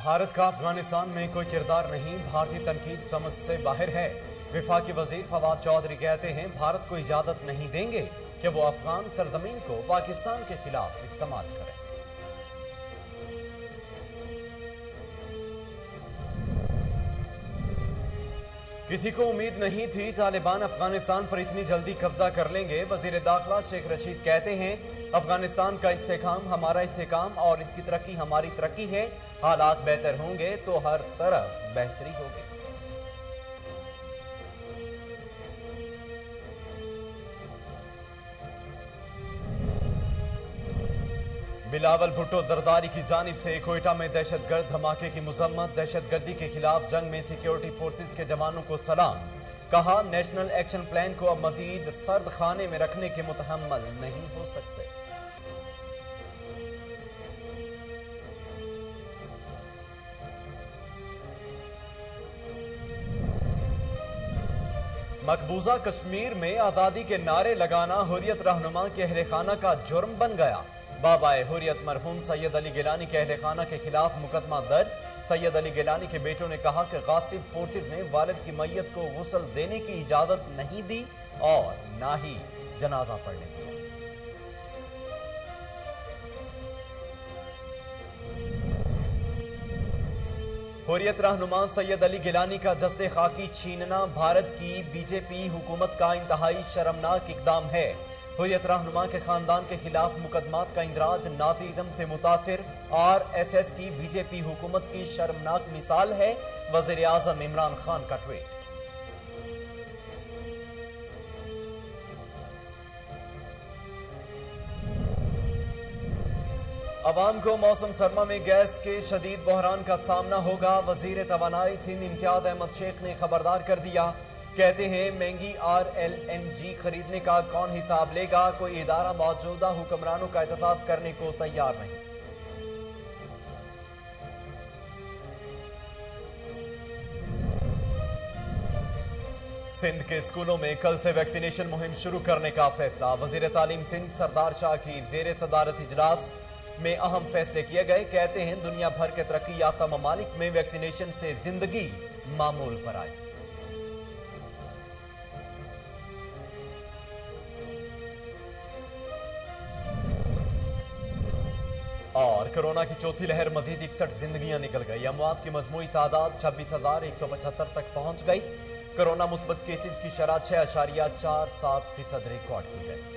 भारत का अफगानिस्तान में कोई किरदार नहीं, भारतीय तनकीद समझ से बाहर है। वफाकी वजीर फवाद चौधरी कहते हैं भारत को इजाजत नहीं देंगे कि वो अफगान सरजमीन को पाकिस्तान के खिलाफ इस्तेमाल करे। किसी को उम्मीद नहीं थी तालिबान अफगानिस्तान पर इतनी जल्दी कब्जा कर लेंगे। वजीर दाखिला शेख रशीद कहते हैं अफगानिस्तान का इस्तेहकाम हमारा इस्तेहकाम और इसकी तरक्की हमारी तरक्की है। हालात बेहतर होंगे तो हर तरफ बेहतरी होगी। बिलावल भुट्टो जरदारी की जानिब से कोयटा में दहशतगर्द धमाके की मुजम्मत। दहशतगर्दी के खिलाफ जंग में सिक्योरिटी फोर्सेस के जवानों को सलाम। कहा नेशनल एक्शन प्लान को अब मजीद सर्द खाने में रखने के मुतहम्मल नहीं हो सकते। मकबूजा कश्मीर में आजादी के नारे लगाना हुर्रियत रहनुमा के अहले खाना का जुर्म बन गया। बाबाए हुर्रियत मरहूम सैयद अली गिलानी के अहले खाना के खिलाफ मुकदमा दर्ज। सैयद अली गिलानी के बेटों ने कहा कि गासिब फोर्सेस ने वालिद की मैयत को गुस्ल देने की इजाजत नहीं दी और ना ही जनाजा पढ़ने दिया। हुर्रियत रहनुमा सैयद अली गिलानी का जस्ते खाकी छीनना भारत की बीजेपी हुकूमत का इंतहाई शर्मनाक इकदाम है। हुर्रियत रहनुमा के खानदान के खिलाफ मुकदमात का इंदराज नाजीज़म से मुतासिर RSS की बीजेपी हुकूमत की शर्मनाक मिसाल है। वज़ीर आज़म इमरान खान का ट्वीट। अवाम को मौसम सरमा में गैस के शदीद बहरान का सामना होगा। वजीर तवानाई सिंध इम्तियाज अहमद शेख ने खबरदार कर दिया। कहते हैं महंगी RLNG खरीदने का कौन हिसाब लेगा। कोई इदारा मौजूदा हुक्मरानों का एहतसाब करने को तैयार नहीं। सिंध के स्कूलों में कल से वैक्सीनेशन मुहिम शुरू करने का फैसला। वजीर तालीम सिंध सरदार शाह की जेर सदारत इजलास में अहम फैसले किए गए। कहते हैं दुनिया भर के तरक्की याफ्ता ममालिक में वैक्सीनेशन से जिंदगी मामूल पर आई। और कोरोना की चौथी लहर मजीद 61 जिंदगियां निकल गई। अमवात की मजमूई तादाद 26,175 तक पहुंच गई। कोरोना मुस्बत केसेस की शरह 6.47% रिकॉर्ड की गई।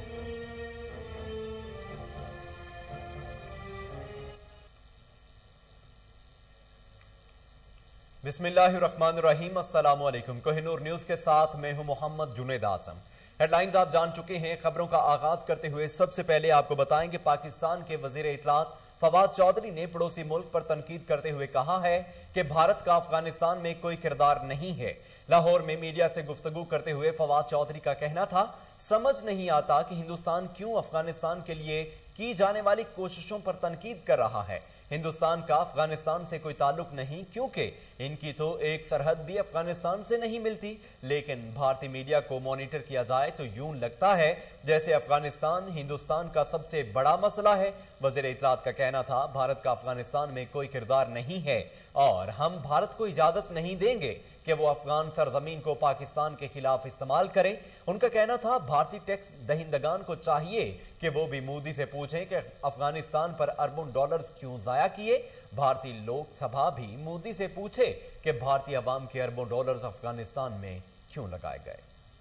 बिस्मिल्लाहिर्रहमानिर्रहीम। अस्सलामु अलैकुम। कोहिनूर न्यूज के साथ मैं हूं मोहम्मद जुनेद आजम। हेडलाइंस आप जान चुके हैं। खबरों का आगाज करते हुए सबसे पहले आपको बताएंगे पाकिस्तान के वजीर इत्तलात फवाद चौधरी ने पड़ोसी मुल्क पर तनकीद करते हुए कहा है कि भारत का अफगानिस्तान में कोई किरदार नहीं है। लाहौर में मीडिया से गुफ्तगू करते हुए फवाद चौधरी का कहना था समझ नहीं आता कि हिंदुस्तान क्यों अफगानिस्तान के लिए की जाने वाली कोशिशों पर तनकीद कर रहा है। हिंदुस्तान का अफगानिस्तान से कोई ताल्लुक नहीं, क्योंकि इनकी तो एक सरहद भी अफगानिस्तान से नहीं मिलती। लेकिन भारतीय मीडिया को मॉनिटर किया जाए तो यूं लगता है जैसे अफगानिस्तान हिंदुस्तान का सबसे बड़ा मसला है। वजीर इत्तलात का कहना था भारत का अफगानिस्तान में कोई किरदार नहीं है और हम भारत को इजाजत नहीं देंगे कि वो अफगान सरजमीन को पाकिस्तान के खिलाफ इस्तेमाल करें। उनका कहना था भारतीय टैक्स दहिंदगान को चाहिए कि वो भी मोदी से पूछें कि अफगानिस्तान पर अरबों डॉलर्स क्यों जाया किए। भारतीय लोकसभा भी मोदी से पूछे कि भारतीय अवाम के अरबों डॉलर्स अफगानिस्तान में क्यों लगाए गए।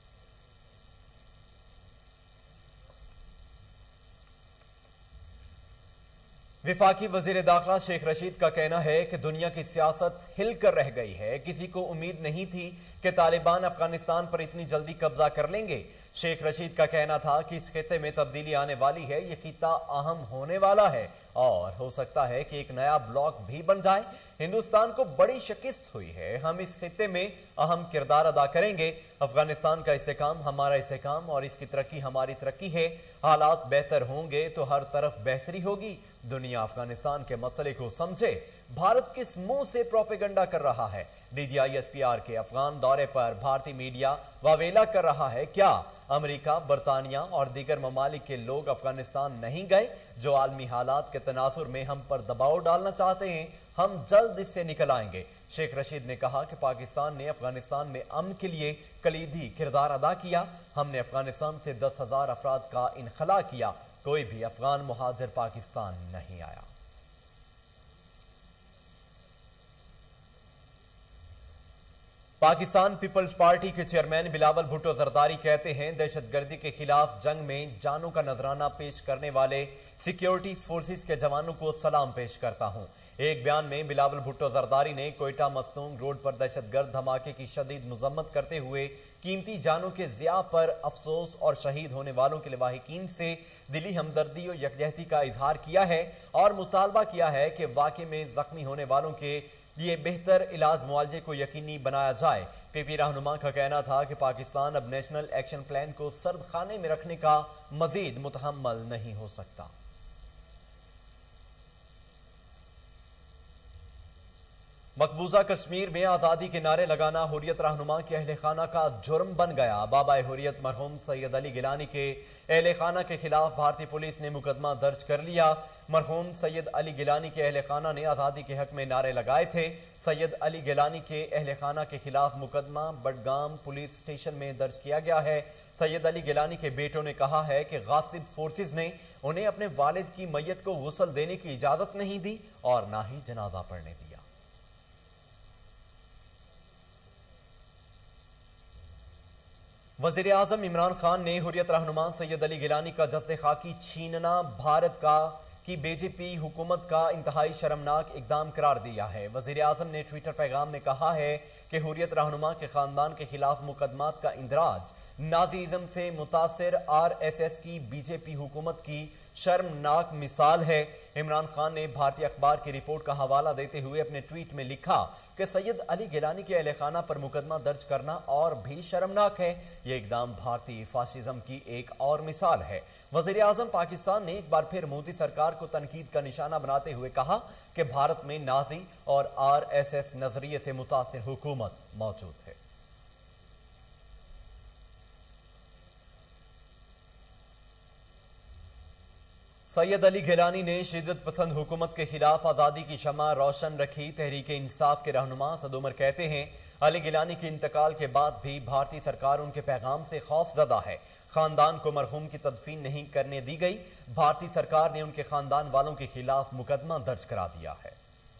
वफाकी वजीर दाखिला शेख रशीद का कहना है कि दुनिया की सियासत हिल कर रह गई है। किसी को उम्मीद नहीं थी कि तालिबान अफगानिस्तान पर इतनी जल्दी कब्जा कर लेंगे। शेख रशीद का कहना था कि इस खित्ते में तब्दीली आने वाली है। यह खित्ता अहम होने वाला है और हो सकता है कि एक नया ब्लॉक भी बन जाए। हिंदुस्तान को बड़ी शिकस्त हुई है। हम इस खित्ते में अहम किरदार अदा करेंगे। अफगानिस्तान का इस्तेहकाम हमारा इस्तेहकाम और इसकी तरक्की हमारी तरक्की है। हालात बेहतर होंगे तो हर तरफ बेहतरी होगी। दुनिया अफगानिस्तान के मसले को समझे, भारत किस मुंह से प्रोपेगेंडा कर रहा है? DGISPR के अफगान दौरे पर भारतीय मीडिया वावेला कर रहा है क्या? अमेरिका, बरतानिया और दीगर ममालिक के लोग अफगानिस्तान नहीं गए जो आलमी हालात के तनासुर में हम पर दबाव डालना चाहते हैं? हम जल्द इससे निकल आएंगे। शेख रशीद ने कहा कि पाकिस्तान ने अफगानिस्तान में अमन के लिए कलीदी किरदार अदा किया। हमने अफगानिस्तान से 10,000 अफराद का इनखला किया, कोई भी अफगान मुहाजिर पाकिस्तान नहीं आया। पाकिस्तान पीपल्स पार्टी के चेयरमैन बिलावल भुट्टो जरदारी कहते हैं, दहशतगर्दी के खिलाफ जंग में जानों का नजराना पेश करने वाले सिक्योरिटी फोर्सेस के जवानों को सलाम पेश करता हूं। एक बयान में बिलावल भुट्टो जरदारी ने कोयटा मस्तूंग रोड पर दहशतगर्द धमाके की शदीद मजम्मत करते हुए कीमती जानों के ज़िया पर अफसोस और शहीद होने वालों के लवाहिकीन से दिली हमदर्दी और यकजहती का इजहार किया है और मुतालबा किया है कि वाकई में जख्मी होने वालों के लिए बेहतर इलाज मुआवजे को यकीनी बनाया जाए। पीपी रहनुमा का कहना था कि पाकिस्तान अब नेशनल एक्शन प्लान को सर्द खाने में रखने का मजीद मुतहम्मल नहीं हो सकता। मकबूजा कश्मीर में आजादी के नारे लगाना हुर्रियत रहनुमा के अहले खाना का जुर्म बन गया। बाबा हुर्रियत मरहूम सैयद अली गिलानी के अहले खाना के खिलाफ भारतीय पुलिस ने मुकदमा दर्ज कर लिया। मरहूम सैयद अली गिलानी के अहले खाना ने आजादी के हक में नारे लगाए थे। सैयद अली गिलानी के अहले खाना के खिलाफ मुकदमा बडगाम पुलिस स्टेशन में दर्ज किया गया है। सैयद अली गिलानी के बेटों ने कहा है कि गासिब फोर्सेस ने उन्हें अपने वालिद की मैयत को गुस्ल देने की इजाजत नहीं दी और ना ही जनाजा पढ़ने दिया। वजीर आजम इमरान खान ने हुर्रियत रहनुमा सैयद अली गिलानी का जस्ते खाकी छीनना भारत की बीजेपी हुकूमत का इंतहाई शर्मनाक इकदाम करार दिया है। वजीर आजम ने ट्विटर पैगाम में कहा है कि हुर्रियत रहनुमा के खानदान के खिलाफ मुकदमात का इंदराज नाजीज़म से मुतासिर RSS की बीजेपी हुकूमत की शर्मनाक मिसाल है। इमरान खान ने भारतीय अखबार की रिपोर्ट का हवाला देते हुए अपने ट्वीट में लिखा कि सैयद अली गिलानी के अहले खाना पर मुकदमा दर्ज करना और भी शर्मनाक है। यह इकदाम भारतीय फाशिज्म की एक और मिसाल है। वजीर आजम पाकिस्तान ने एक बार फिर मोदी सरकार को तनकीद का निशाना बनाते हुए कहा कि भारत में नाजी और RSS नजरिए से मुतासिर हुकूमत मौजूद है। सैयद अली गिलानी ने शिद्दत पसंद हुकूमत के खिलाफ आजादी की शमा रोशन रखी। तहरीक इंसाफ के रहनुमा सद उमर कहते हैं, अली गिलानी के इंतकाल के बाद भी भारतीय सरकार उनके पैगाम से खौफजदा है। खानदान को मरहूम की तदफीन नहीं करने दी गई। भारतीय सरकार ने उनके खानदान वालों के खिलाफ मुकदमा दर्ज करा दिया है।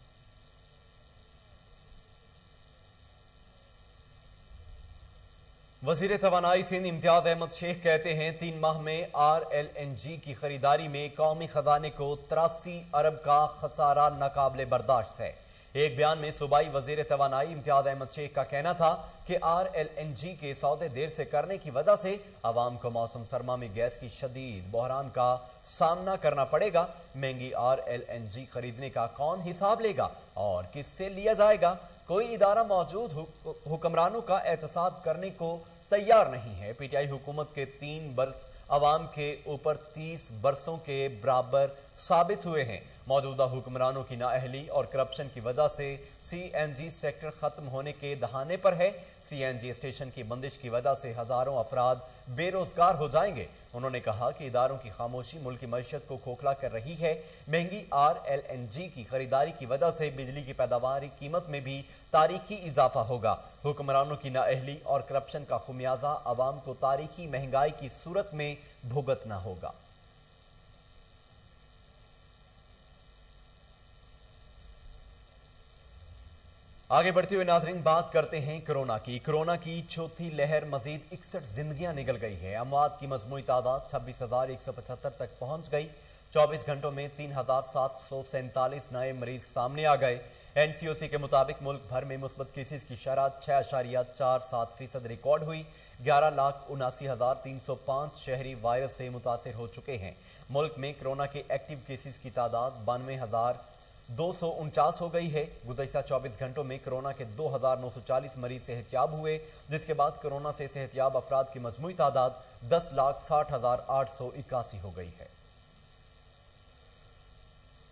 वजीर तवानाई सिंध इम्तियाज अहमद शेख कहते हैं, 3 माह में RLNG की खरीदारी में कौमी खजाने को 83 अरब का खसारा नाकाबिले बर्दाश्त है। एक बयान में सूबाई वजीर तवानाई इम्तियाज अहमद शेख का कहना था कि RLNG के सौदे देर से करने की वजह से आवाम को मौसम सरमा में गैस की शदीद बहरान का सामना करना पड़ेगा। महंगी RLNG खरीदने का कौन हिसाब लेगा और किससे लिया जाएगा? कोई इदारा मौजूद हुक्मरानों का एहतसाब करने को तैयार नहीं है। PTI हुकूमत के 3 बरस अवाम के ऊपर 30 बरसों के बराबर साबित हुए हैं। मौजूदा हुक्मरानों की नाअहली और करप्शन की वजह से CNG सेक्टर खत्म होने के दहाने पर है। CNG स्टेशन की बंदिश की वजह से हजारों अफराद बेरोजगार हो जाएंगे। उन्होंने कहा कि इदारों की खामोशी मुल्क की मईशत को खोखला कर रही है। महंगी RLNG की खरीदारी की वजह से बिजली की पैदावार कीमत में भी तारीखी इजाफा होगा। हुक्मरानों की नाअहली और करप्शन का खुमियाजा अवाम को तारीखी महंगाई की सूरत में भुगतना होगा। आगे बढ़ते हुए नाजरीन बात करते हैं कोरोना की। कोरोना की चौथी लहर मजीद 61 जिंदगियां निकल गई है। अमवात की मजमूई तादाद 26,175 तक पहुंच गई। 24 घंटों में 3,747 नए मरीज सामने आ गए। NCOC के मुताबिक मुल्क भर में मुस्बत केसेस की शरह 6.47% रिकॉर्ड हुई। 11,79,305 शहरी वायरस से मुतासिर हो चुके हैं। मुल्क में कोरोना के एक्टिव केसेस की तादाद 92,249 हो गई है। गुज़श्ता 24 घंटों में कोरोना के 2,940 मरीज सेहतयाब हुए, जिसके बाद कोरोना से सेहतयाब अफराद की मजमूई तादाद 10,60,881 हो गई है।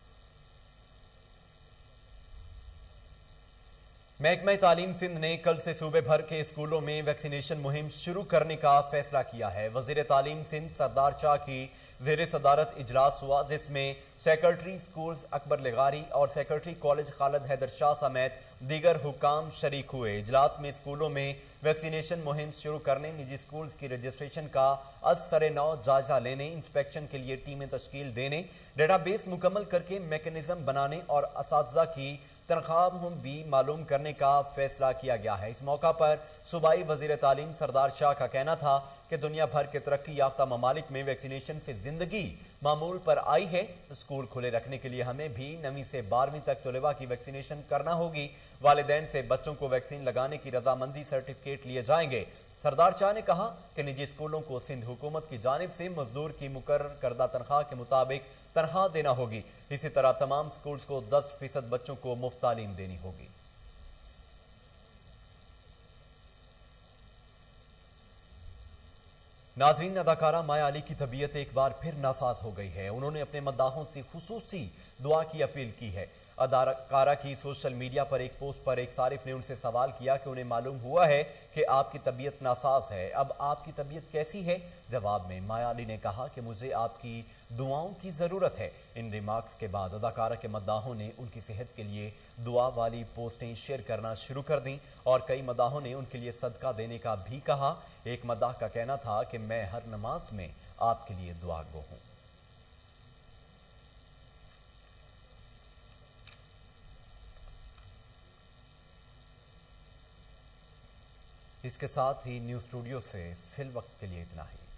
महकमा तालीम सिंध ने कल से सूबे भर के स्कूलों में वैक्सीनेशन मुहिम शुरू करने का फैसला किया है। वजीर तालीम सिंध सरदार शाह की ज़ेर सदारत इजलास हुआ, जिसमें सेक्रेटरी स्कूल्स अकबर लगारी और सेक्रेटरी कॉलेज खालिद हैदर शाह समेत दीगर हुकाम शरीक हुए। इजलास में स्कूलों में वैक्सीनेशन मुहिम शुरू करने, निजी स्कूल्स की रजिस्ट्रेशन का असर-ए-नौ जायजा लेने, इंस्पेक्शन के लिए टीमें तश्कील देने, डेटाबेस मुकम्मल करके मैकेनिज्म बनाने और असातिज़ा की तनख्वाह भी मालूम करने का फैसला किया गया है। इस मौका पर सूबाई वजीर तालीम सरदार शाह का कहना था कि दुनिया भर के तरक्की याफ्ता ममालिक में वैक्सीनेशन से जिंदगी मामूल पर आई है। स्कूल खुले रखने के लिए हमें भी 9वीं से 12वीं तक तलबा की वैक्सीनेशन करना होगी। वालिदैन से बच्चों को वैक्सीन लगाने की रजामंदी सर्टिफिकेट लिए जाएंगे। सरदार शाह ने कहा कि निजी स्कूलों को सिंध हुकूमत की जानिब से मजदूर की मुकर्रर करदा तनख्वाह के मुताबिक तनख्वाह देना होगी। इसी तरह तमाम स्कूल्स को 10% बच्चों को मुफ्त तालीम देनी होगी। नाजरीन, अदाकारा माया अली की तबीयत एक बार फिर नासाज हो गई है। उन्होंने अपने मद्दाहों से खुसूसी दुआ की अपील की है। अदाकारा की सोशल मीडिया पर एक पोस्ट पर एक सारिफ ने उनसे सवाल किया कि उन्हें मालूम हुआ है कि आपकी तबीयत नासाज है, अब आपकी तबीयत कैसी है? जवाब में माया अली ने कहा कि मुझे आपकी दुआओं की ज़रूरत है। इन रिमार्क्स के बाद अदाकारा के मद्दाहों ने उनकी सेहत के लिए दुआ वाली पोस्टें शेयर करना शुरू कर दी और कई मद्दाहों ने उनके लिए सदका देने का भी कहा। एक मद्दाह का कहना था कि मैं हर नमाज में आपके लिए दुआ गो हूं। इसके साथ ही न्यूज़ स्टूडियो से फिल वक्त के लिए इतना ही।